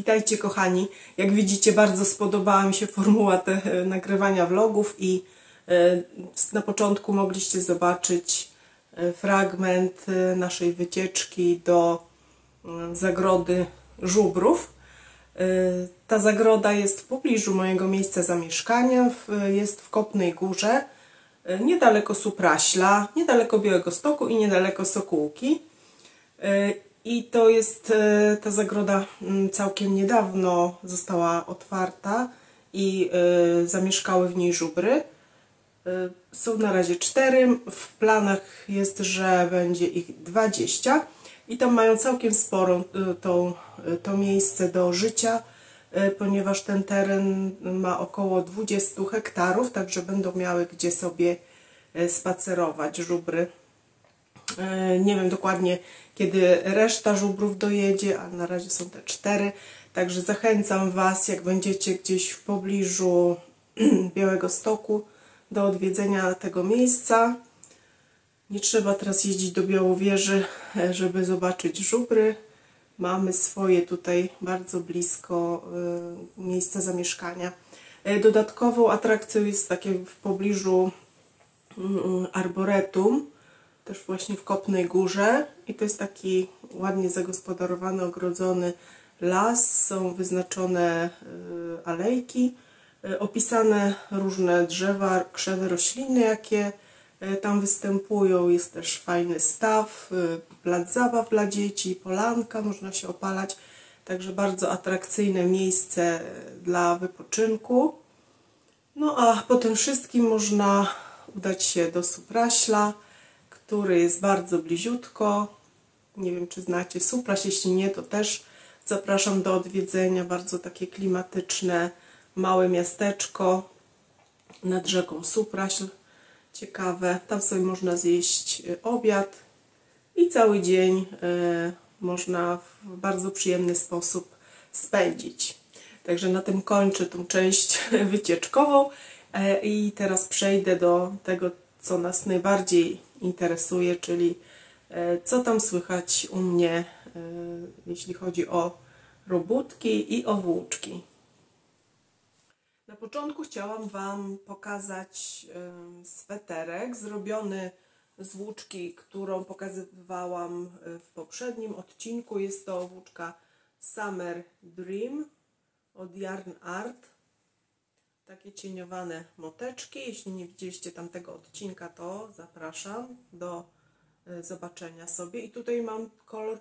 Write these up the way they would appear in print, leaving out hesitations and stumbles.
Witajcie kochani. Jak widzicie, bardzo spodobała mi się formuła nagrywania vlogów i na początku mogliście zobaczyć fragment naszej wycieczki do zagrody żubrów. Ta zagroda jest w pobliżu mojego miejsca zamieszkania, jest w Kopnej Górze, niedaleko Supraśla, niedaleko Białegostoku i niedaleko Sokółki. I to jest, ta zagroda całkiem niedawno została otwarta i zamieszkały w niej żubry. Są na razie 4, w planach jest, że będzie ich 20 i tam mają całkiem sporo to miejsce do życia, ponieważ ten teren ma około 20 hektarów, także będą miały gdzie sobie spacerować żubry. Nie wiem dokładnie, kiedy reszta żubrów dojedzie, a na razie są te 4. Także zachęcam Was, jak będziecie gdzieś w pobliżu Białegostoku, do odwiedzenia tego miejsca. Nie trzeba teraz jeździć do Białowieży, żeby zobaczyć żubry. Mamy swoje tutaj bardzo blisko miejsca zamieszkania. Dodatkową atrakcją jest takie w pobliżu arboretum, też właśnie w Kopnej Górze, i to jest taki ładnie zagospodarowany, ogrodzony las, są wyznaczone alejki, opisane różne drzewa, krzewy, rośliny, jakie tam występują. Jest też fajny staw, plac zabaw dla dzieci, polanka, można się opalać, także bardzo atrakcyjne miejsce dla wypoczynku. No a po tym wszystkim można udać się do Supraśla, który jest bardzo bliziutko. Nie wiem, czy znacie Supraśl, jeśli nie, to też zapraszam do odwiedzenia. Bardzo takie klimatyczne, małe miasteczko nad rzeką Supraśl. Ciekawe, tam sobie można zjeść obiad i cały dzień można w bardzo przyjemny sposób spędzić. Także na tym kończę tą część wycieczkową i teraz przejdę do tego, co nas najbardziej interesuje, czyli co tam słychać u mnie, jeśli chodzi o robótki i o włóczki. Na początku chciałam Wam pokazać sweterek zrobiony z włóczki, którą pokazywałam w poprzednim odcinku. Jest to włóczka Summer Dream od Yarn Art. Takie cieniowane moteczki. Jeśli nie widzieliście tamtego odcinka, to zapraszam do zobaczenia sobie. I tutaj mam kolor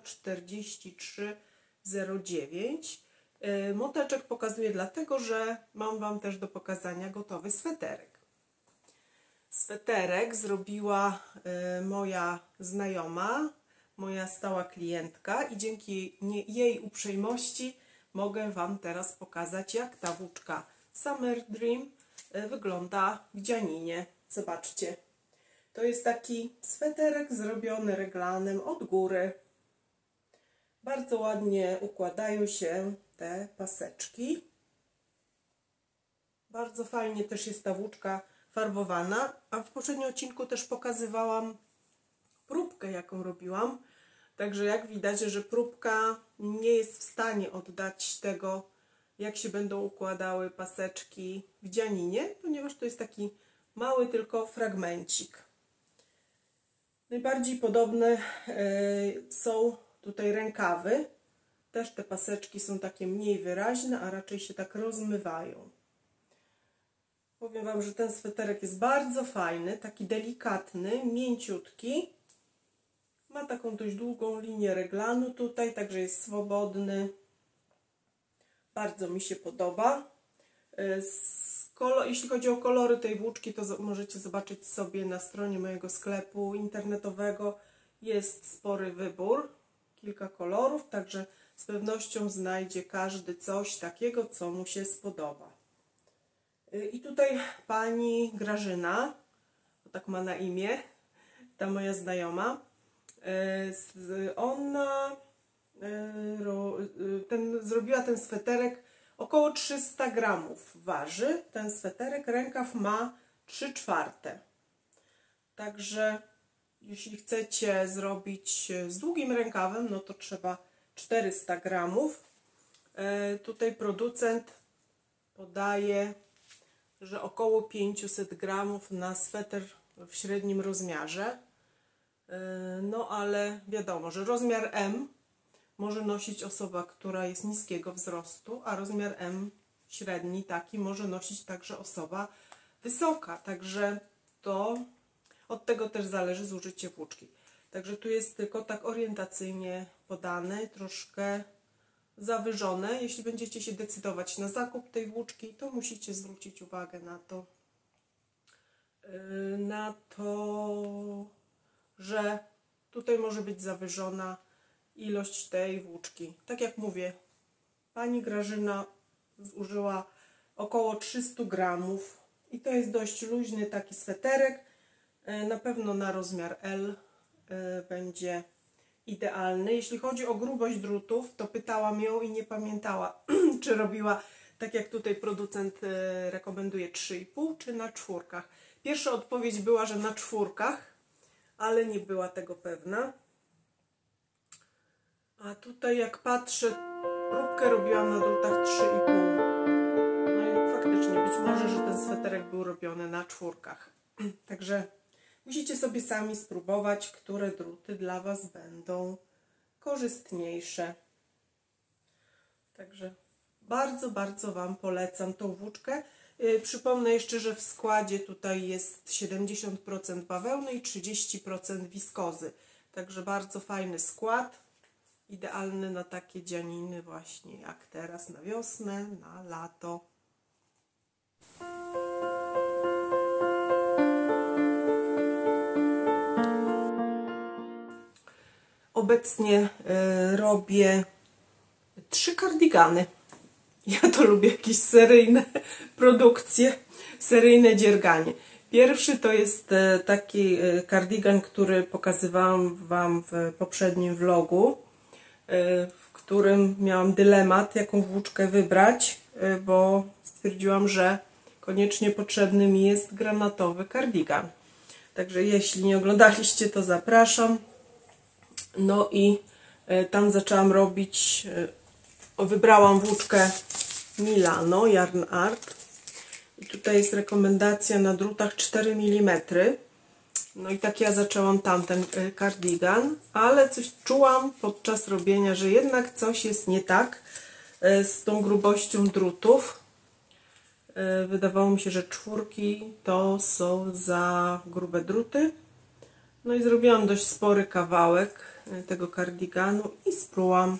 4309. Moteczek pokazuję dlatego, że mam Wam też do pokazania gotowy sweterek. Sweterek zrobiła moja znajoma, moja stała klientka, i dzięki jej uprzejmości mogę Wam teraz pokazać, jak ta włóczka Summer Dream wygląda w dzianinie. Zobaczcie. To jest taki sweterek zrobiony reglanem od góry. Bardzo ładnie układają się te paseczki. Bardzo fajnie też jest ta włóczka farbowana. A w poprzednim odcinku też pokazywałam próbkę, jaką robiłam. Także jak widać, że próbka nie jest w stanie oddać tego, jak się będą układały paseczki w dzianinie, ponieważ to jest taki mały tylko fragmencik. Najbardziej podobne są tutaj rękawy. Też te paseczki są takie mniej wyraźne, a raczej się tak rozmywają. Powiem Wam, że ten sweterek jest bardzo fajny, taki delikatny, mięciutki. Ma taką dość długą linię reglanu tutaj, także jest swobodny. Bardzo mi się podoba. Jeśli chodzi o kolory tej włóczki, to możecie zobaczyć sobie na stronie mojego sklepu internetowego. Jest spory wybór, kilka kolorów, także z pewnością znajdzie każdy coś takiego, co mu się spodoba. I tutaj pani Grażyna, tak ma na imię, ta moja znajoma, ona zrobiła ten sweterek, około 300 gramów waży ten sweterek, rękaw ma 3/4. Także jeśli chcecie zrobić z długim rękawem, no to trzeba 400 gramów. Tutaj producent podaje, że około 500 gramów na sweter w średnim rozmiarze. No ale wiadomo, że rozmiar M może nosić osoba, która jest niskiego wzrostu, a rozmiar M średni taki może nosić także osoba wysoka. Także to od tego też zależy zużycie włóczki. Także tu jest tylko tak orientacyjnie podane, troszkę zawyżone. Jeśli będziecie się decydować na zakup tej włóczki, to musicie zwrócić uwagę na to, że tutaj może być zawyżona ilość tej włóczki. Tak jak mówię, pani Grażyna zużyła około 300 gramów i to jest dość luźny taki sweterek. Na pewno na rozmiar L będzie idealny. Jeśli chodzi o grubość drutów, to pytałam ją i nie pamiętała, czy robiła tak jak tutaj producent rekomenduje 3,5 czy na czwórkach. Pierwsza odpowiedź była, że na czwórkach, ale nie była tego pewna. A tutaj jak patrzę, próbkę robiłam na drutach 3,5. No i faktycznie być może, że ten sweterek był robiony na czwórkach. Także musicie sobie sami spróbować, które druty dla Was będą korzystniejsze. Także bardzo, bardzo Wam polecam tą włóczkę. Przypomnę jeszcze, że w składzie tutaj jest 70% bawełny i 30% wiskozy. Także bardzo fajny skład. Idealny na takie dzianiny właśnie jak teraz na wiosnę, na lato. Obecnie robię 3 kardigany. Ja to lubię jakieś seryjne produkcje, seryjne dzierganie. Pierwszy to jest taki kardigan, który pokazywałam Wam w poprzednim vlogu, w którym miałam dylemat, jaką włóczkę wybrać, bo stwierdziłam, że koniecznie potrzebny mi jest granatowy kardigan. Także jeśli nie oglądaliście, to zapraszam. No i tam zaczęłam robić, wybrałam włóczkę Milano Yarn Art. I tutaj jest rekomendacja na drutach 4 mm. No i tak ja zaczęłam tamten kardigan, ale coś czułam podczas robienia, że jednak coś jest nie tak z tą grubością drutów. Wydawało mi się, że czwórki to są za grube druty. No i zrobiłam dość spory kawałek tego kardiganu i sprółam.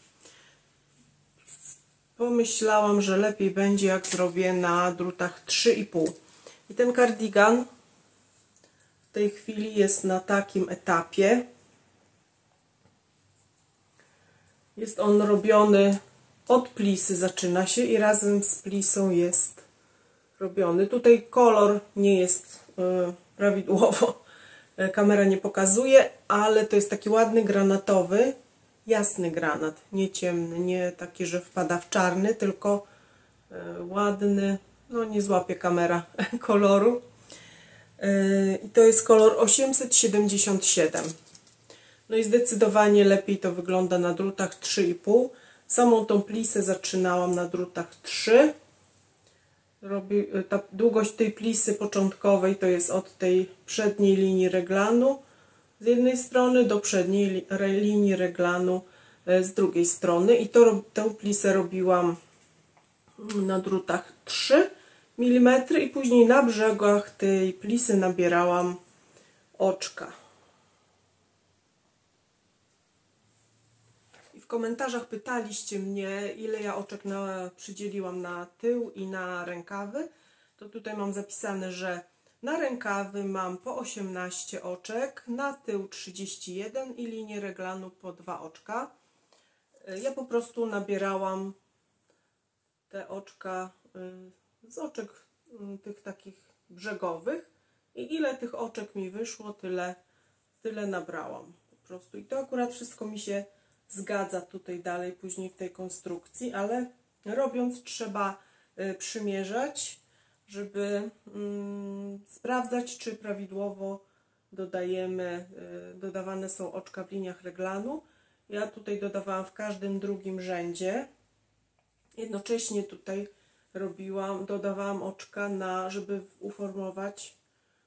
Pomyślałam, że lepiej będzie, jak zrobię na drutach 3,5. I ten kardigan w tej chwili jest na takim etapie. Jest on robiony od plisy, zaczyna się i razem z plisą jest robiony. Tutaj kolor nie jest prawidłowo, kamera nie pokazuje, ale to jest taki ładny granatowy, jasny granat, nie ciemny, nie taki, że wpada w czarny, tylko ładny, no nie złapie kamera koloru. I to jest kolor 877. No i zdecydowanie lepiej to wygląda na drutach 3,5. Samą tą plisę zaczynałam na drutach 3. Ta długość tej plisy początkowej to jest od tej przedniej linii reglanu z jednej strony do przedniej linii reglanu z drugiej strony. I tę plisę robiłam na drutach 3 mm i później na brzegach tej plisy nabierałam oczka. I w komentarzach pytaliście mnie, ile ja oczek przydzieliłam na tył i na rękawy. To tutaj mam zapisane, że na rękawy mam po 18 oczek, na tył 31 i linię reglanu po 2 oczka. Ja po prostu nabierałam te oczka z oczek tych takich brzegowych i ile tych oczek mi wyszło, tyle nabrałam po prostu. I to akurat wszystko mi się zgadza tutaj dalej później w tej konstrukcji, ale robiąc trzeba przymierzać, żeby sprawdzać, czy prawidłowo dodawane są oczka w liniach reglanu. Ja tutaj dodawałam w każdym drugim rzędzie Jednocześnie tutaj dodawałam oczka, żeby uformować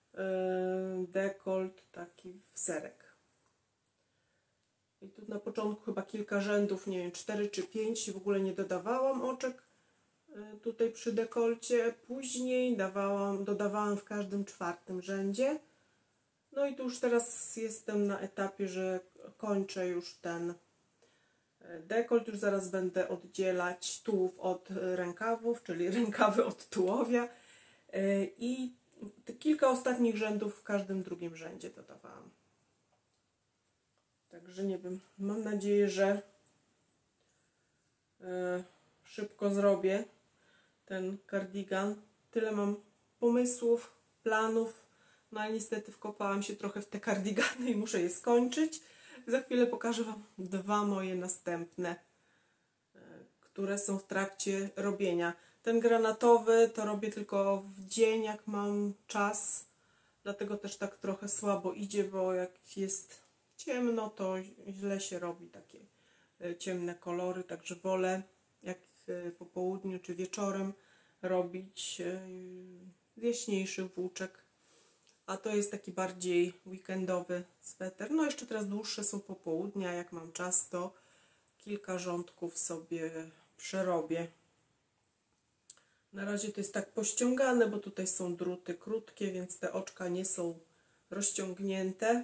dekolt taki w serek. I tu na początku chyba kilka rzędów, nie wiem, 4 czy 5, w ogóle nie dodawałam oczek tutaj przy dekolcie. Później dodawałam w każdym 4. rzędzie. No i tu już teraz jestem na etapie, że kończę już ten dekolt. Już zaraz będę oddzielać tułów od rękawów, czyli rękawy od tułowia. I kilka ostatnich rzędów w każdym drugim rzędzie dodawałam. Także nie wiem, mam nadzieję, że szybko zrobię ten kardigan. Tyle mam pomysłów, planów, no ale niestety wkopałam się trochę w te kardigany i muszę je skończyć. Za chwilę pokażę Wam 2 moje następne, które są w trakcie robienia. Ten granatowy to robię tylko w dzień, jak mam czas, dlatego też tak trochę słabo idzie, bo jak jest ciemno, to źle się robi takie ciemne kolory, także wolę jak po południu czy wieczorem robić jaśniejszy włóczek, a to jest taki bardziej weekendowy sweter. No jeszcze teraz dłuższe są popołudnia, jak mam czas, to kilka rządków sobie przerobię. Na razie to jest tak pościągane, bo tutaj są druty krótkie, więc te oczka nie są rozciągnięte.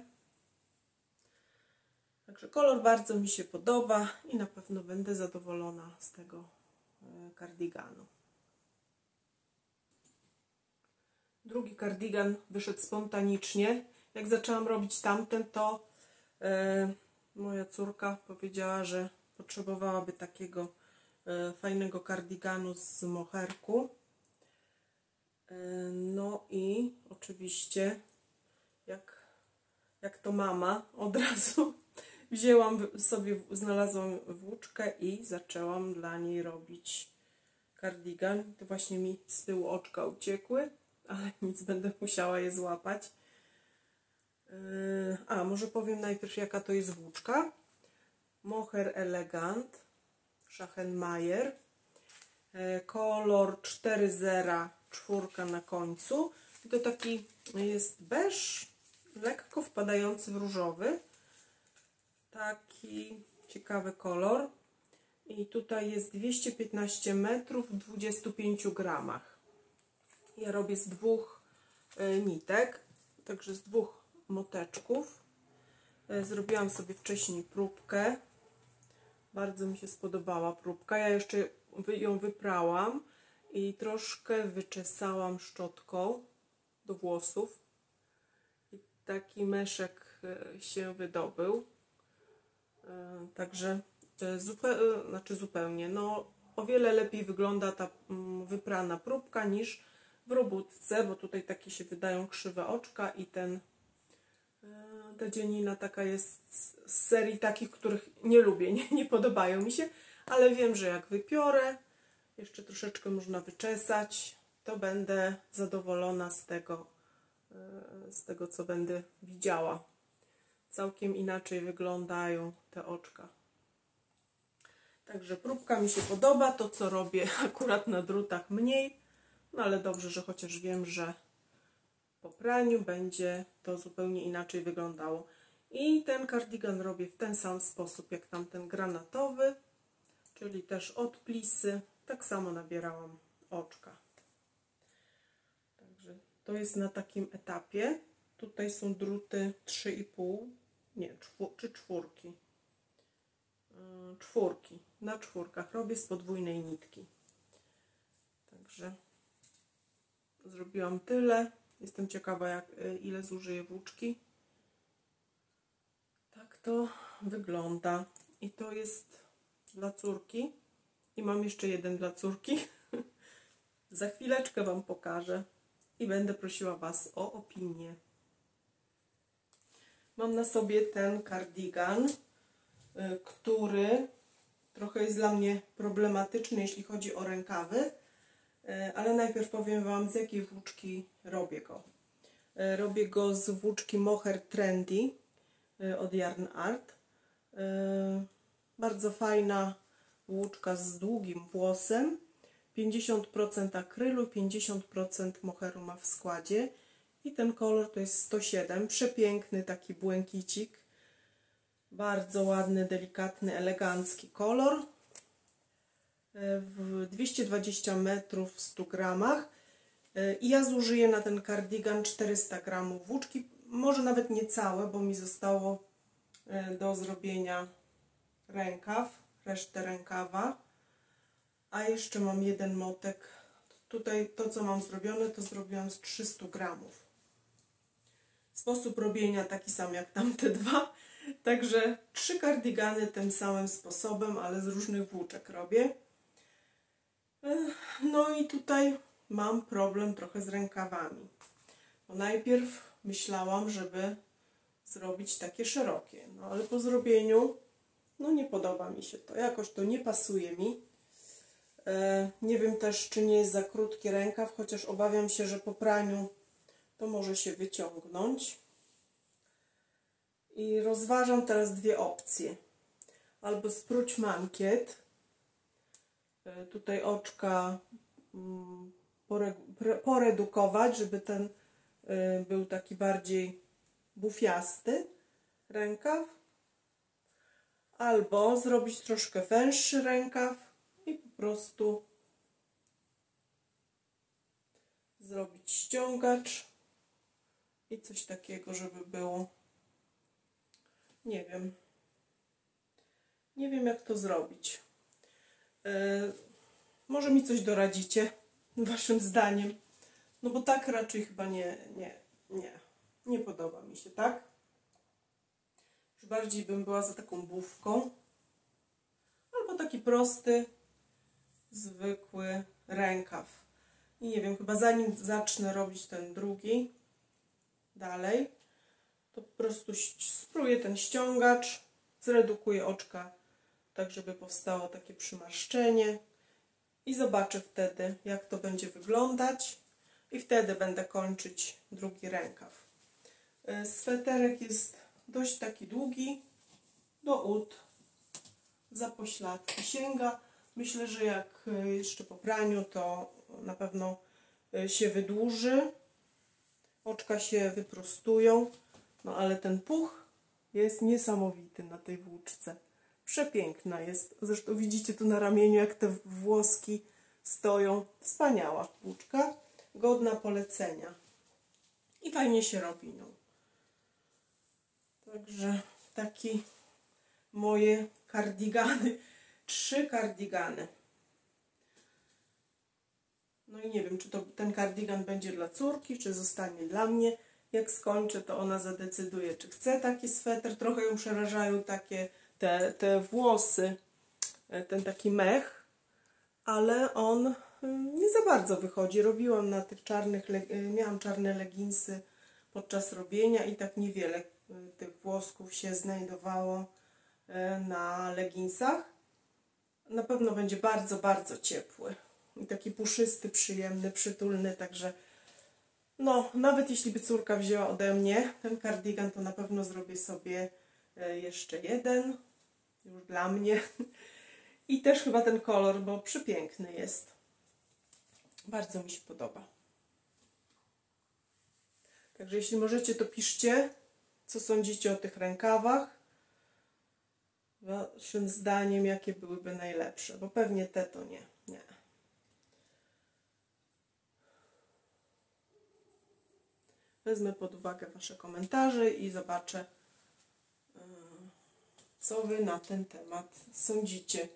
Także kolor bardzo mi się podoba i na pewno będę zadowolona z tego kardiganu. Drugi kardigan wyszedł spontanicznie. Jak zaczęłam robić tamten, to moja córka powiedziała, że potrzebowałaby takiego fajnego kardiganu z moherku. No i oczywiście jak to mama, od razu znalazłam włóczkę i zaczęłam dla niej robić kardigan. To właśnie mi z tyłu oczka uciekły, ale nic, będę musiała je złapać. Może powiem najpierw, jaka to jest włóczka. Mohair Elegant, Schachenmayer, kolor 404 na końcu. I to taki jest beż, lekko wpadający w różowy. Taki ciekawy kolor. I tutaj jest 215 metrów w 25 gramach. Ja robię z 2 nitek, także z 2 moteczków. Zrobiłam sobie wcześniej próbkę. Bardzo mi się spodobała próbka. Ja jeszcze ją wyprałam i troszkę wyczesałam szczotką do włosów. I taki meszek się wydobył. Także zupełnie, no o wiele lepiej wygląda ta wyprana próbka niż w robótce, bo tutaj takie się wydają krzywe oczka i ta dzienina taka jest z serii takich, których nie lubię, nie podobają mi się, ale wiem, że jak wypiorę, jeszcze troszeczkę można wyczesać, to będę zadowolona z tego, co będę widziała. Całkiem inaczej wyglądają te oczka. Także próbka mi się podoba, to co robię akurat na drutach mniej, no ale dobrze, że chociaż wiem, że po praniu będzie to zupełnie inaczej wyglądało. I ten kardigan robię w ten sam sposób jak tamten granatowy, czyli też od plisy, tak samo nabierałam oczka. Także to jest na takim etapie. Tutaj są druty 3,5, nie, czy 4. 4. Na 4 robię z podwójnej nitki. Także zrobiłam tyle. Jestem ciekawa, ile zużyję włóczki. Tak to wygląda. I to jest dla córki. I mam jeszcze jeden dla córki. Za chwileczkę Wam pokażę. I będę prosiła Was o opinię. Mam na sobie ten kardigan, który trochę jest dla mnie problematyczny, jeśli chodzi o rękawy. Ale najpierw powiem Wam, z jakiej włóczki robię go. Robię go z włóczki Mohair Trendy od Yarn Art. Bardzo fajna włóczka z długim włosem. 50% akrylu, 50% moheru ma w składzie. I ten kolor to jest 107. Przepiękny taki błękicik. Bardzo ładny, delikatny, elegancki kolor. W 220 metrów w 100 gramach. I ja zużyję na ten kardigan 400 gramów włóczki. Może nawet nie całe, bo mi zostało do zrobienia rękaw, resztę rękawa. A jeszcze mam jeden motek. Tutaj to, co mam zrobione, to zrobiłam z 300 gramów. Sposób robienia taki sam jak tamte dwa. Także 3 kardigany tym samym sposobem, ale z różnych włóczek robię. No i tutaj mam problem trochę z rękawami. Bo najpierw myślałam, żeby zrobić takie szerokie. No ale po zrobieniu, no nie podoba mi się to. Jakoś to nie pasuje mi. Nie wiem też, czy nie jest za krótki rękaw, chociaż obawiam się, że po praniu to może się wyciągnąć. I rozważam teraz dwie opcje. Albo spróć mankiet. Tutaj oczka poredukować, żeby ten był taki bardziej bufiasty rękaw. Albo zrobić troszkę węższy rękaw i po prostu zrobić ściągacz i coś takiego, żeby było. Nie wiem. Nie wiem, jak to zrobić. Może mi coś doradzicie, waszym zdaniem. No bo tak raczej chyba nie podoba mi się, tak? Już bardziej bym była za taką bufką. Albo taki prosty, zwykły rękaw. I nie wiem, chyba zanim zacznę robić ten drugi dalej, to po prostu spróbuję ten ściągacz, zredukuję oczka, tak żeby powstało takie przymarszczenie i zobaczę wtedy, jak to będzie wyglądać i wtedy będę kończyć drugi rękaw. Sweterek jest dość taki długi, do ud, za pośladki sięga. Myślę, że jak jeszcze po praniu, to na pewno się wydłuży, oczka się wyprostują, no ale ten puch jest niesamowity na tej włóczce. Przepiękna jest. Zresztą widzicie tu na ramieniu, jak te włoski stoją. Wspaniała włóczka, godna polecenia. I fajnie się robi nią. Także takie moje kardigany. 3 kardigany. No i nie wiem, czy ten kardigan będzie dla córki, czy zostanie dla mnie. Jak skończę, to ona zadecyduje, czy chce taki sweter. Trochę ją przerażają takie te włosy, ten taki mech, ale on nie za bardzo wychodzi. Robiłam na tych czarnych, miałam czarne leginsy podczas robienia i tak niewiele tych włosków się znajdowało na leginsach. Na pewno będzie bardzo, bardzo ciepły i taki puszysty, przyjemny, przytulny, także no, nawet jeśli by córka wzięła ode mnie ten kardigan, to na pewno zrobię sobie jeszcze jeden, już dla mnie. I też chyba ten kolor, bo przepiękny jest. Bardzo mi się podoba. Także jeśli możecie, to piszcie, co sądzicie o tych rękawach. Waszym zdaniem, jakie byłyby najlepsze, bo pewnie te to nie. Wezmę pod uwagę wasze komentarze i zobaczę, co wy na ten temat sądzicie.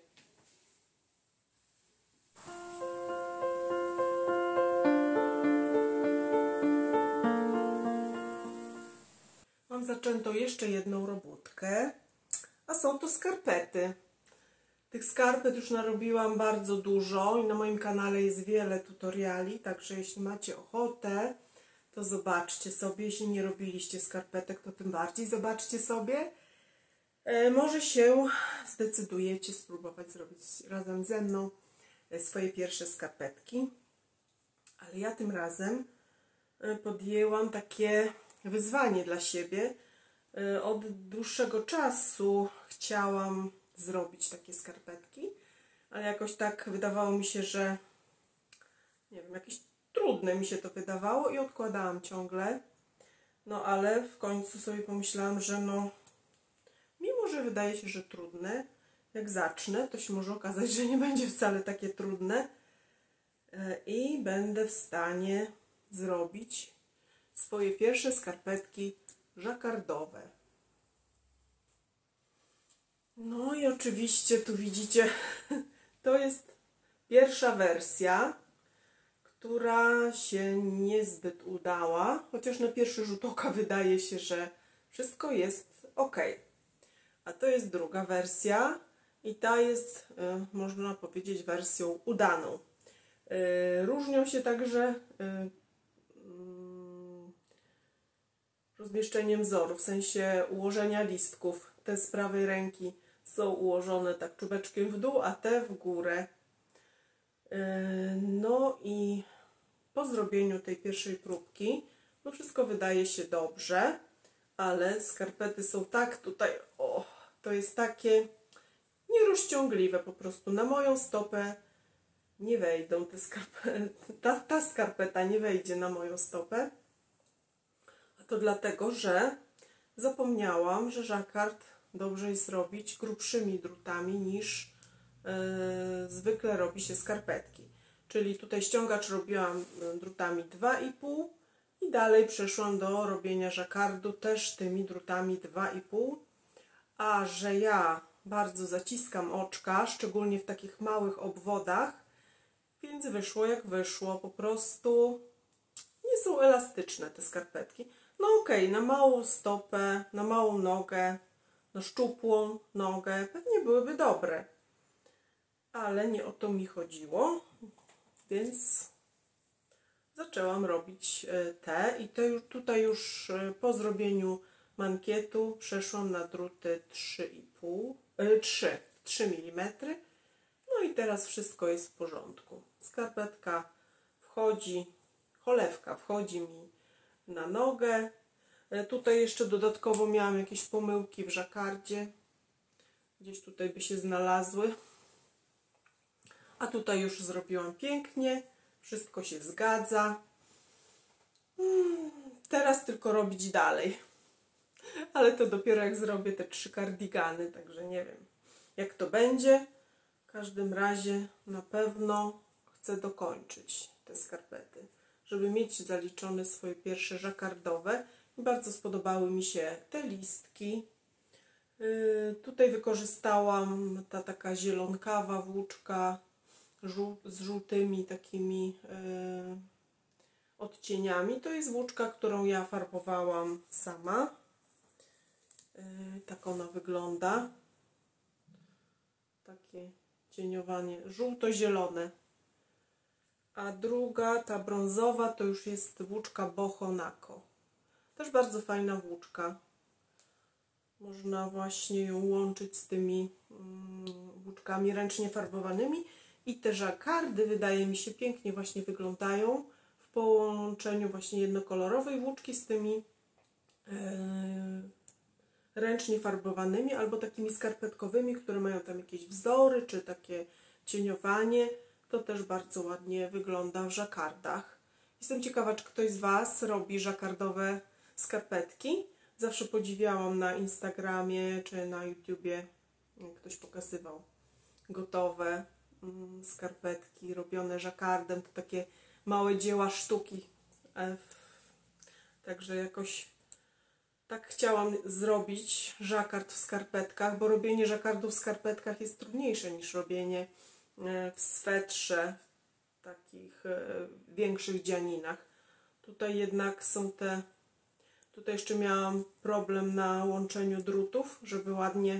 Mam zaczętą jeszcze jedną robótkę, a są to skarpety. Tych skarpet już narobiłam bardzo dużo i na moim kanale jest wiele tutoriali, także jeśli macie ochotę, to zobaczcie sobie. Jeśli nie robiliście skarpetek, to tym bardziej zobaczcie sobie. Może się zdecydujecie spróbować zrobić razem ze mną swoje pierwsze skarpetki. Ale ja tym razem podjęłam takie wyzwanie dla siebie. Od dłuższego czasu chciałam zrobić takie skarpetki, ale jakoś tak wydawało mi się, że nie wiem, jakieś trudne mi się to wydawało i odkładałam ciągle. No ale w końcu sobie pomyślałam, że no, mimo że wydaje się, że trudne, jak zacznę, to się może okazać, że nie będzie wcale takie trudne i będę w stanie zrobić swoje pierwsze skarpetki żakardowe. No i oczywiście tu widzicie, to jest pierwsza wersja, która się niezbyt udała, chociaż na pierwszy rzut oka wydaje się, że wszystko jest ok. A to jest druga wersja i ta jest, można powiedzieć, wersją udaną. Różnią się także rozmieszczeniem wzoru, w sensie ułożenia listków. Te z prawej ręki są ułożone tak czubeczkiem w dół, a te w górę. No i po zrobieniu tej pierwszej próbki, no wszystko wydaje się dobrze, ale skarpety są tak tutaj, o, to jest takie nierozciągliwe po prostu. Na moją stopę nie wejdą te skarpety, ta skarpeta nie wejdzie na moją stopę. A to dlatego, że zapomniałam, że żakard dobrze jest robić grubszymi drutami niż zwykle robi się skarpetki. Czyli tutaj ściągacz robiłam drutami 2,5 i dalej przeszłam do robienia żakardu też tymi drutami 2,5. A że ja bardzo zaciskam oczka, szczególnie w takich małych obwodach, więc wyszło jak wyszło. Po prostu nie są elastyczne te skarpetki. No okej, na małą stopę, na małą nogę, na szczupłą nogę pewnie byłyby dobre. Ale nie o to mi chodziło, więc zaczęłam robić te i tutaj już po zrobieniu mankietu przeszłam na druty 3 mm. No i teraz wszystko jest w porządku. Skarpetka wchodzi, cholewka wchodzi mi na nogę. Tutaj jeszcze dodatkowo miałam jakieś pomyłki w żakardzie. Gdzieś tutaj by się znalazły. A tutaj już zrobiłam pięknie. Wszystko się zgadza. Teraz tylko robić dalej. Ale to dopiero jak zrobię te 3 kardigany, także nie wiem jak to będzie. W każdym razie na pewno chcę dokończyć te skarpety, żeby mieć zaliczone swoje pierwsze żakardowe. Bardzo spodobały mi się te listki. Tutaj wykorzystałam ta taka zielonkawa włóczka z żółtymi takimi odcieniami. To jest włóczka, którą ja farbowałam sama. Tak ona wygląda. Takie cieniowanie żółto-zielone. A druga, ta brązowa, to już jest włóczka Boho Nako. Też bardzo fajna włóczka. Można właśnie ją łączyć z tymi włóczkami ręcznie farbowanymi. I te żakardy, wydaje mi się, pięknie właśnie wyglądają w połączeniu właśnie jednokolorowej włóczki z tymi ręcznie farbowanymi albo takimi skarpetkowymi, które mają tam jakieś wzory czy takie cieniowanie. To też bardzo ładnie wygląda w żakardach. Jestem ciekawa, czy ktoś z Was robi żakardowe skarpetki. Zawsze podziwiałam na Instagramie czy na YouTubie, jak ktoś pokazywał gotowe skarpetki robione żakardem. To takie małe dzieła sztuki. Także jakoś tak chciałam zrobić żakard w skarpetkach, bo robienie żakardu w skarpetkach jest trudniejsze niż robienie w swetrze, w takich większych dzianinach. Tutaj jednak są te... Tutaj jeszcze miałam problem na łączeniu drutów, żeby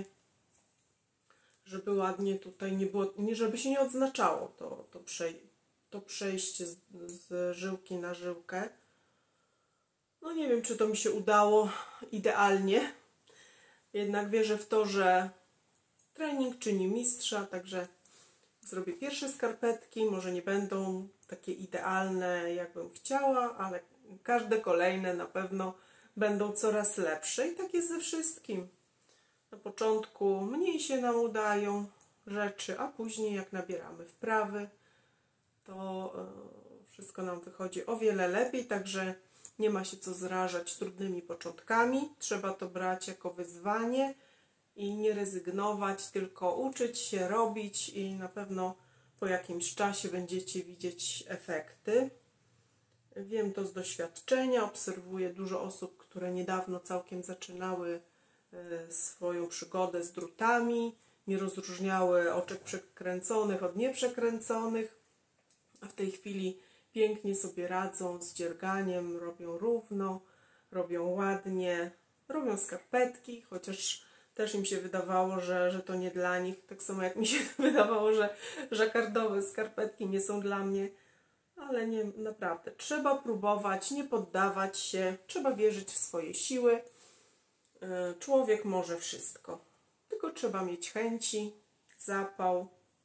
ładnie tutaj nie było, żeby się nie odznaczało to przejście z żyłki na żyłkę. No nie wiem, czy to mi się udało idealnie. Jednak wierzę w to, że trening czyni mistrza, także zrobię pierwsze skarpetki. Może nie będą takie idealne, jakbym chciała, ale każde kolejne na pewno będą coraz lepsze. I tak jest ze wszystkim. Na początku mniej się nam udają rzeczy, a później jak nabieramy wprawy, to wszystko nam wychodzi o wiele lepiej, także nie ma się co zrażać trudnymi początkami. Trzeba to brać jako wyzwanie i nie rezygnować, tylko uczyć się, robić i na pewno po jakimś czasie będziecie widzieć efekty. Wiem to z doświadczenia, obserwuję dużo osób, które niedawno całkiem zaczynały swoją przygodę z drutami, nie rozróżniały oczek przekręconych od nieprzekręconych, a w tej chwili pięknie sobie radzą z dzierganiem, robią równo, robią ładnie, robią skarpetki, chociaż też im się wydawało, że to nie dla nich, tak samo jak mi się wydawało, że żakardowe skarpetki nie są dla mnie, ale nie, naprawdę, trzeba próbować, nie poddawać się, trzeba wierzyć w swoje siły. Człowiek może wszystko, tylko trzeba mieć chęci, zapał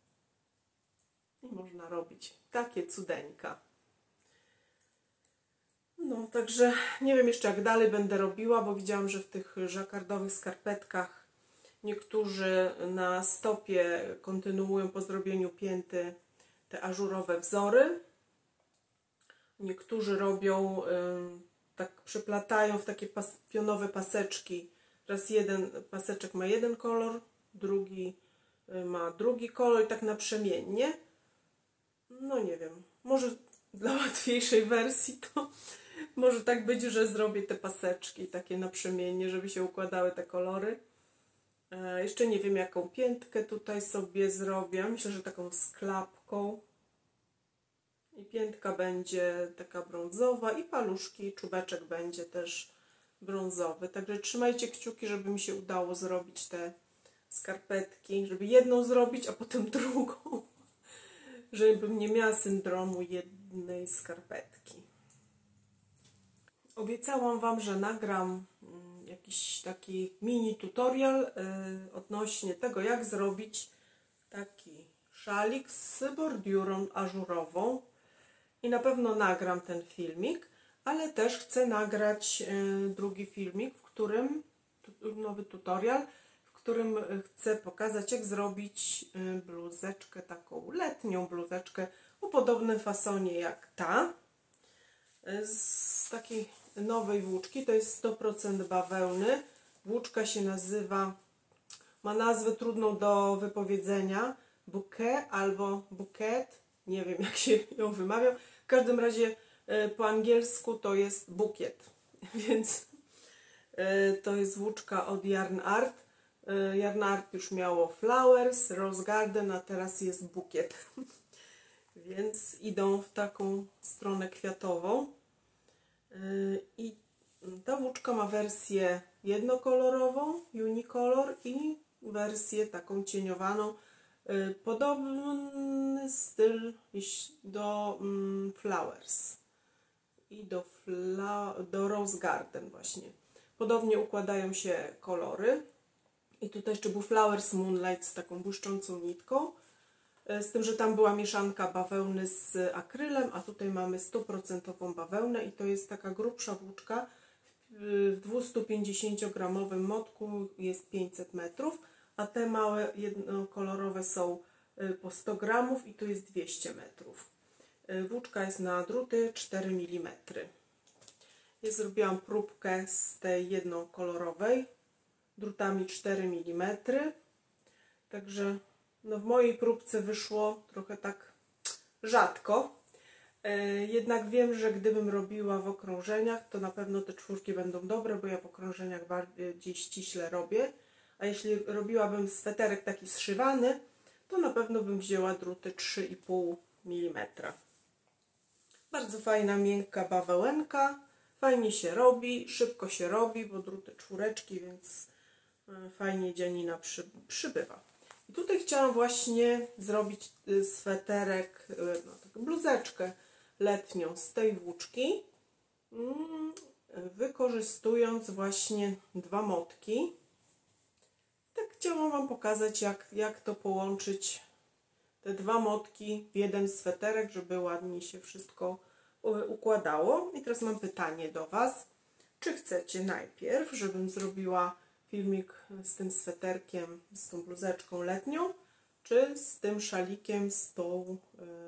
i można robić takie cudeńka. No, także nie wiem jeszcze jak dalej będę robiła, bo widziałam, że w tych żakardowych skarpetkach niektórzy na stopie kontynuują po zrobieniu pięty te ażurowe wzory. Niektórzy robią, tak przeplatają w takie pionowe paseczki. Raz jeden paseczek ma jeden kolor, drugi ma drugi kolor i tak naprzemiennie. No nie wiem, może dla łatwiejszej wersji to może tak być, że zrobię te paseczki takie naprzemiennie, żeby się układały te kolory. Jeszcze nie wiem jaką piętkę tutaj sobie zrobię. Myślę, że taką z klapką. I piętka będzie taka brązowa i paluszki, czubeczek będzie też brązowy. Także trzymajcie kciuki, żeby mi się udało zrobić te skarpetki, żeby jedną zrobić, a potem drugą. Żebym nie miała syndromu jednej skarpetki. Obiecałam Wam, że nagram jakiś taki mini tutorial odnośnie tego, jak zrobić taki szalik z bordiurą ażurową. I na pewno nagram ten filmik, ale też chcę nagrać drugi filmik, w którym, nowy tutorial, w którym chcę pokazać, jak zrobić bluzeczkę, taką letnią bluzeczkę o podobnym fasonie jak ta. Z takiej nowej włóczki, to jest 100% bawełny. Włóczka się nazywa, ma nazwę trudną do wypowiedzenia, bouquet albo bouquet, nie wiem jak się ją wymawia. W każdym razie po angielsku to jest bukiet, więc to jest włóczka od Yarn Art. Yarn Art już miało Flowers, Rose Garden, a teraz jest bukiet. Więc idą w taką stronę kwiatową. I ta włóczka ma wersję jednokolorową, unicolor, i wersję taką cieniowaną. Podobny styl do Flowers i do Rose Garden właśnie. Podobnie układają się kolory. I tutaj jeszcze był Flowers Moonlight z taką błyszczącą nitką. Z tym, że tam była mieszanka bawełny z akrylem, a tutaj mamy 100% bawełnę i to jest taka grubsza włóczka. W 250-gramowym motku jest 500 metrów, a te małe jednokolorowe są po 100 gramów i tu jest 200 metrów. Włóczka jest na druty 4 mm. Ja zrobiłam próbkę z tej jednokolorowej drutami 4 mm. Także no w mojej próbce wyszło trochę tak rzadko. Jednak wiem, że gdybym robiła w okrążeniach, to na pewno te czwórki będą dobre, bo ja w okrążeniach bardziej ściśle robię. A jeśli robiłabym sweterek taki zszywany, to na pewno bym wzięła druty 3,5 mm. Bardzo fajna, miękka bawełenka. Fajnie się robi, szybko się robi, bo druty czwóreczki, więc fajnie dzianina przybywa. I tutaj chciałam właśnie zrobić sweterek, no, taką bluzeczkę letnią z tej włóczki, wykorzystując właśnie dwa motki. Tak chciałam Wam pokazać, jak to połączyć, te dwa motki w jeden sweterek, żeby ładnie się wszystko układało. I teraz mam pytanie do Was. Czy chcecie najpierw, żebym zrobiła filmik z tym sweterkiem, z tą bluzeczką letnią, czy z tym szalikiem z tą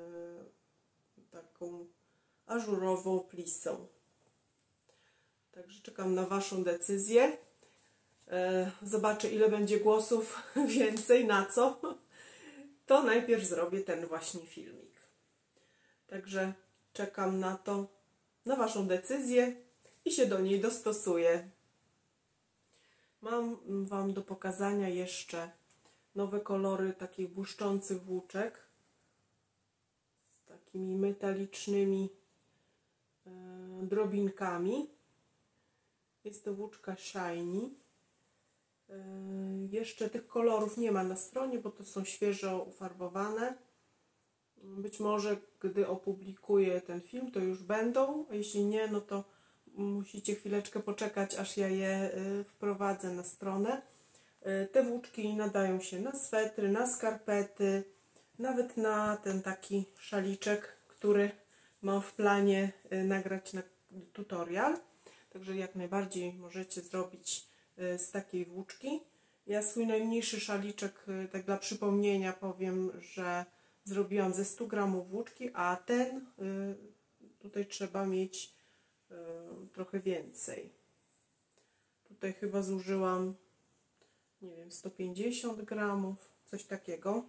taką ażurową plisą. Także czekam na Waszą decyzję. Zobaczę, ile będzie głosów więcej, na co. To najpierw zrobię ten właśnie filmik. Także czekam na to, na Waszą decyzję i się do niej dostosuję. Mam Wam do pokazania jeszcze nowe kolory takich błyszczących włóczek z takimi metalicznymi drobinkami. Jest to włóczka Shiny. Jeszcze tych kolorów nie ma na stronie, bo to są świeżo ufarbowane. Być może gdy opublikuję ten film, to już będą, a jeśli nie, no to musicie chwileczkę poczekać, aż ja je wprowadzę na stronę. Te włóczki nadają się na swetry, na skarpety, nawet na ten taki szaliczek, który mam w planie nagrać na tutorial. Także jak najbardziej możecie zrobić z takiej włóczki. Ja swój najmniejszy szaliczek, tak dla przypomnienia powiem, że zrobiłam ze 100 gramów włóczki, a ten tutaj trzeba mieć trochę więcej. Tutaj chyba zużyłam, nie wiem, 150 gramów, coś takiego.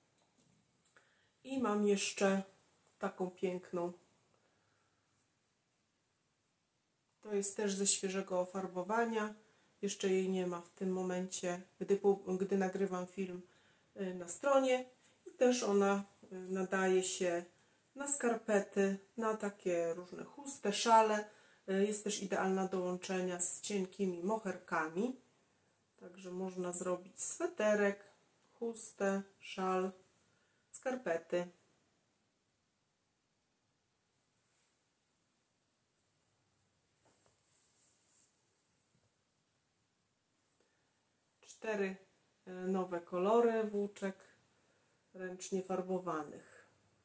I mam jeszcze taką piękną. To jest też ze świeżego ofarbowania. Jeszcze jej nie ma w tym momencie, gdy nagrywam film na stronie. I też ona nadaje się na skarpety, na takie różne chusty, szale. Jest też idealna do łączenia z cienkimi moherkami. Także można zrobić sweterek, chustę, szal, skarpety. Cztery nowe kolory włóczek ręcznie farbowanych.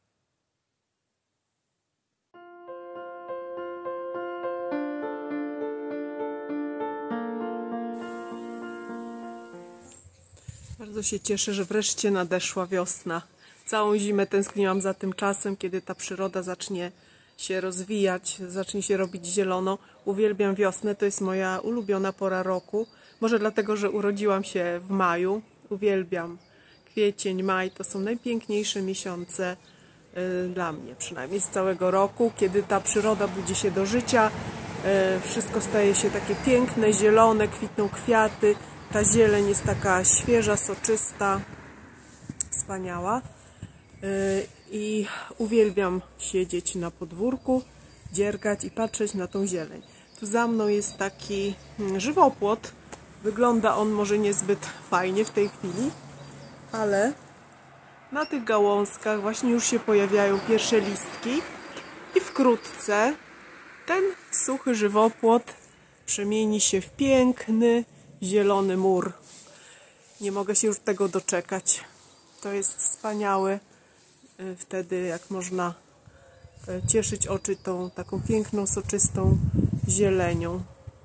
Bardzo się cieszę, że wreszcie nadeszła wiosna. Całą zimę tęskniłam za tym czasem, kiedy ta przyroda zacznie się rozwijać, zacznie się robić zielono. Uwielbiam wiosnę, to jest moja ulubiona pora roku. Może dlatego, że urodziłam się w maju. Uwielbiam kwiecień, maj. To są najpiękniejsze miesiące dla mnie, przynajmniej z całego roku, kiedy ta przyroda budzi się do życia. Wszystko staje się takie piękne, zielone, kwitną kwiaty. Ta zieleń jest taka świeża, soczysta, wspaniała. I uwielbiam siedzieć na podwórku, dziergać i patrzeć na tą zieleń. Tu za mną jest taki żywopłot. Wygląda on może niezbyt fajnie w tej chwili, ale na tych gałązkach właśnie już się pojawiają pierwsze listki i wkrótce ten suchy żywopłot przemieni się w piękny, zielony mur. Nie mogę się już tego doczekać. To jest wspaniałe wtedy, jak można cieszyć oczy tą taką piękną, soczystą zielenią.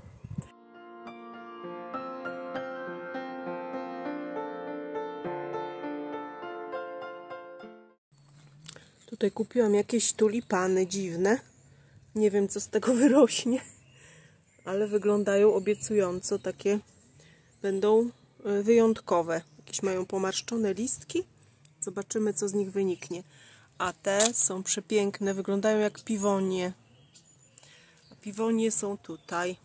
Tutaj kupiłam jakieś tulipany dziwne. Nie wiem, co z tego wyrośnie, ale wyglądają obiecująco. Takie będą wyjątkowe. Jakieś mają pomarszczone listki. Zobaczymy, co z nich wyniknie. A te są przepiękne. Wyglądają jak piwonie. A piwonie są tutaj.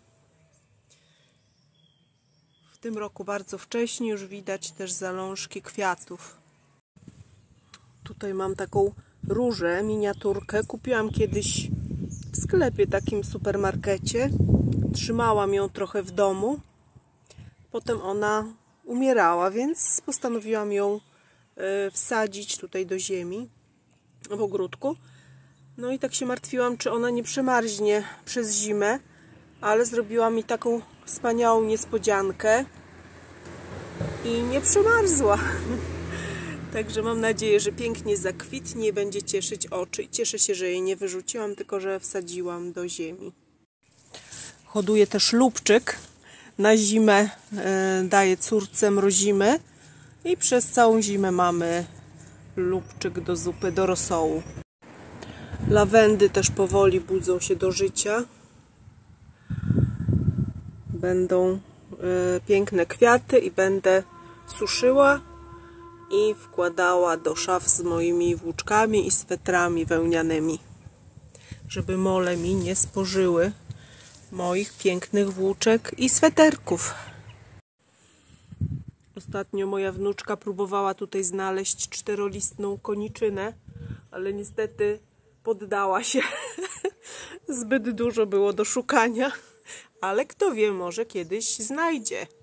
W tym roku bardzo wcześnie już widać też zalążki kwiatów. Tutaj mam taką różę, miniaturkę. Kupiłam kiedyś w sklepie, takim supermarkecie. Trzymałam ją trochę w domu. Potem ona umierała, więc postanowiłam ją wsadzić tutaj do ziemi w ogródku. No i tak się martwiłam, czy ona nie przemarznie przez zimę, ale zrobiła mi taką wspaniałą niespodziankę i nie przemarzła. Także mam nadzieję, że pięknie zakwitnie i będzie cieszyć oczy. Cieszę się, że jej nie wyrzuciłam, tylko że wsadziłam do ziemi. Hoduję też lubczyk. Na zimę daję córce mrozimy. I przez całą zimę mamy lubczyk do zupy, do rosołu. Lawendy też powoli budzą się do życia. Będą piękne kwiaty i będę suszyła i wkładała do szaf z moimi włóczkami i swetrami wełnianymi, żeby mole mi nie spożyły moich pięknych włóczek i sweterków. Ostatnio moja wnuczka próbowała tutaj znaleźć czterolistną koniczynę, ale niestety poddała się. Zbyt dużo było do szukania, ale kto wie, może kiedyś znajdzie.